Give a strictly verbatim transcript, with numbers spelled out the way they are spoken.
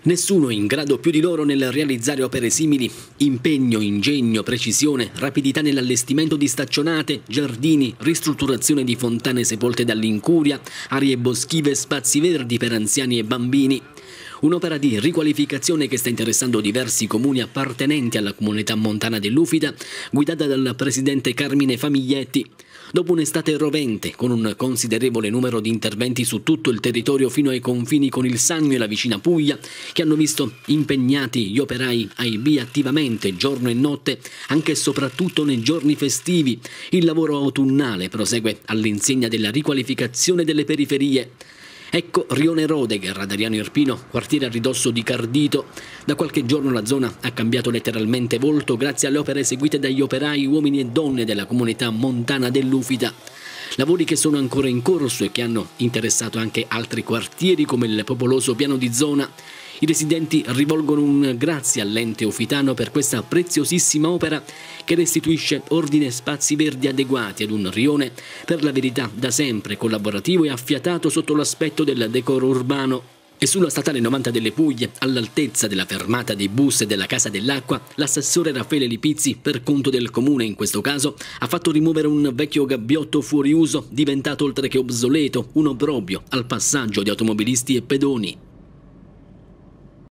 Nessuno in grado più di loro nel realizzare opere simili. Impegno, ingegno, precisione, rapidità nell'allestimento di staccionate, giardini, ristrutturazione di fontane sepolte dall'incuria, aree boschive, spazi verdi per anziani e bambini. Un'opera di riqualificazione che sta interessando diversi comuni appartenenti alla comunità montana dell'Ufita, guidata dal presidente Carmine Famiglietti. Dopo un'estate rovente, con un considerevole numero di interventi su tutto il territorio fino ai confini con il Sannio e la vicina Puglia, che hanno visto impegnati gli operai ai B attivamente giorno e notte, anche e soprattutto nei giorni festivi, il lavoro autunnale prosegue all'insegna della riqualificazione delle periferie. Ecco Rione Rodegher ad Ariano Irpino, quartiere a ridosso di Cardito. Da qualche giorno la zona ha cambiato letteralmente volto grazie alle opere eseguite dagli operai uomini e donne della comunità montana dell'Ufita. Lavori che sono ancora in corso e che hanno interessato anche altri quartieri come il popoloso Piano di Zona. I residenti rivolgono un grazie all'ente ufitano per questa preziosissima opera che restituisce ordine e spazi verdi adeguati ad un rione, per la verità da sempre collaborativo e affiatato sotto l'aspetto del decoro urbano. E sulla statale novanta delle Puglie, all'altezza della fermata dei bus e della Casa dell'Acqua, l'assessore Raffaele Lipizzi, per conto del comune in questo caso, ha fatto rimuovere un vecchio gabbiotto fuori uso, diventato oltre che obsoleto un obbrobrio al passaggio di automobilisti e pedoni.